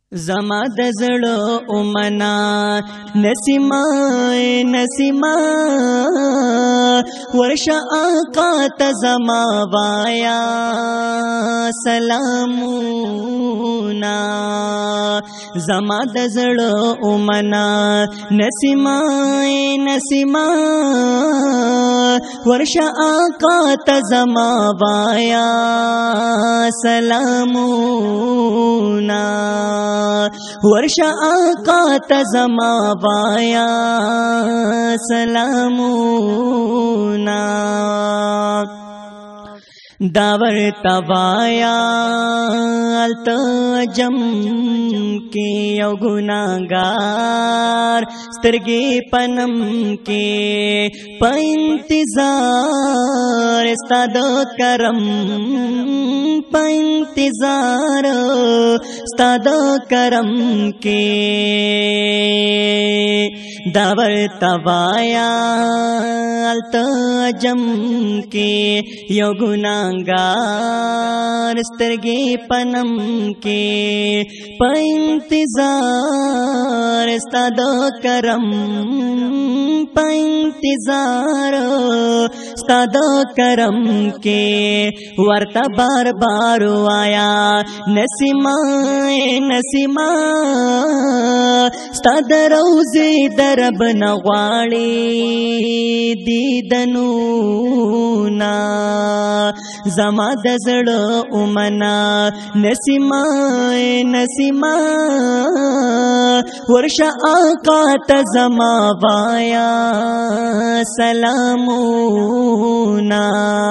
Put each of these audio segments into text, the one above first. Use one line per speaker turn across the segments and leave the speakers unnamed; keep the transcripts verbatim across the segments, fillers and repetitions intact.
زما د زړه اومنا نسیما نسیما ورشا آقا ته زما وایا سلامونا زما د زړه اومنا نسیما نسیما ورشا آقا ته زما وایا سلامونا ورشا آقا تزما وایا سلامونا داور توایا التجم کی یو گناہگار سترگی پنم کے پا انتظار استاد کرم پا انتظار استاد کرم کے داور توایا التجم کے یو گناہگار سترگی پنم کے پا انتظار استاد کرم پا انتظار استاد کرم کے ورتا بار بار آیا نسیما نسیما استاد روزی درب نغواړي دیدنونا زما د زړه اومنا نسیما نسیما ورشا آقا ته زما وایا سلامونا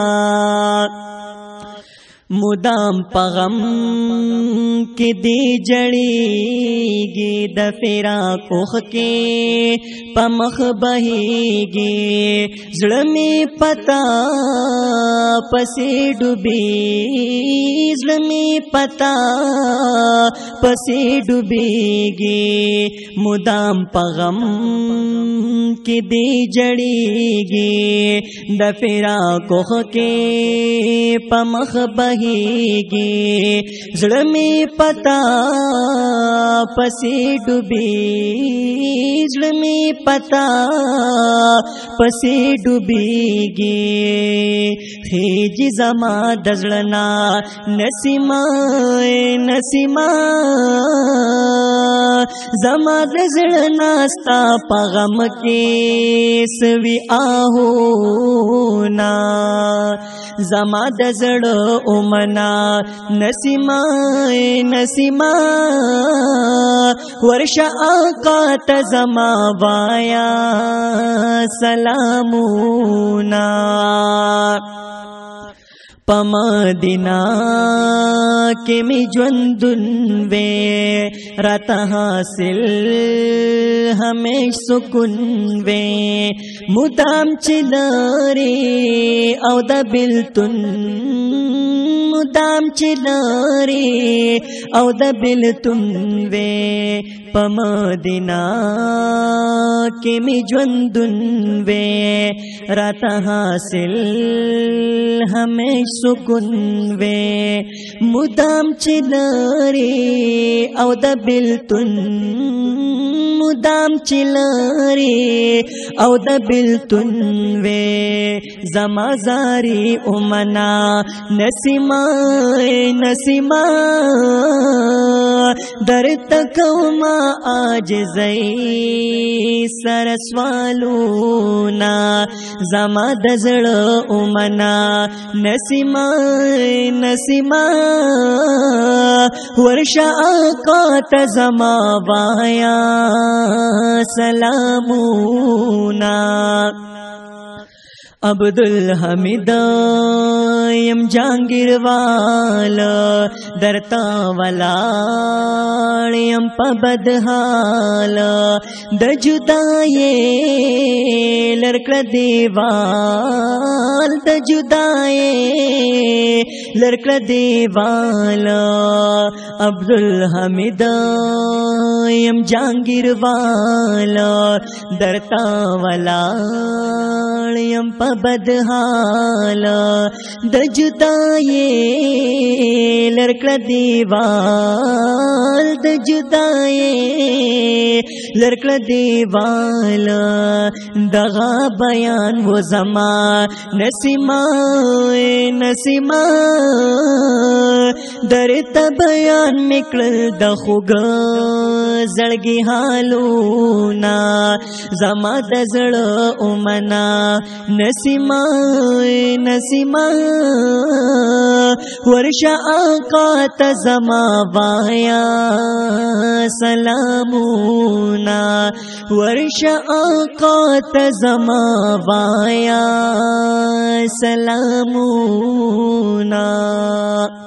مدام پغم کی دی جڑیگی دفرا کوخ کے پمخ بہیگی زلمی پتا پسی ڈوبی زلمی پتا پسی ڈوبیگی مدام پغم کی دی جڑیگی دفرا کوخ کے پمخ بہیگی زلمی پتا پسی ڈوبی زلمی پتا پسی ڈوبیگی خیجی زما دزلنا نسیما نسیما زما دزلنا ستا پغم کے سوی آہونا زما دزلنا اومنا نسیما نسیما ورشا آقا تزما وایا سلامونا پمدینہ کے می جوندن وے رات حاصل ہمیں سکون وے مدام چلارے او د بلتن مدام چلارے او د بلتن وے پمدینہ کے می جوندن وے رات حاصل ہمیں سکون وے مدام چلارے او د بلتن مدام چلارے او د بلتن وے زما زاری امنا نسیما نسیما در تکوما آج زئی سرسوالونا زما دزڑ امنا نسیما نسیما ورشا آقا تزما وایا سلامونا عبدالحمید یم جانگیر والا درتا ولاړ یم په بدحال د جدایې لرکړه دیوال د جدایې لرکړه دیوال عبدالحمید یم جانگیر والا درتا ولاړ یم په بدحال د جدایې لرکړه دیوال د جدایې خدای لرکل دیوال دغا بیان و زما نسیما نسیما درتا بیان میکړل د خوګ زړګي حالونا زما د زړه اومنا نسیما نسیما ورشا آقا ته زما وایا سلامونا ورشا آقا ته زما وایا سلامونا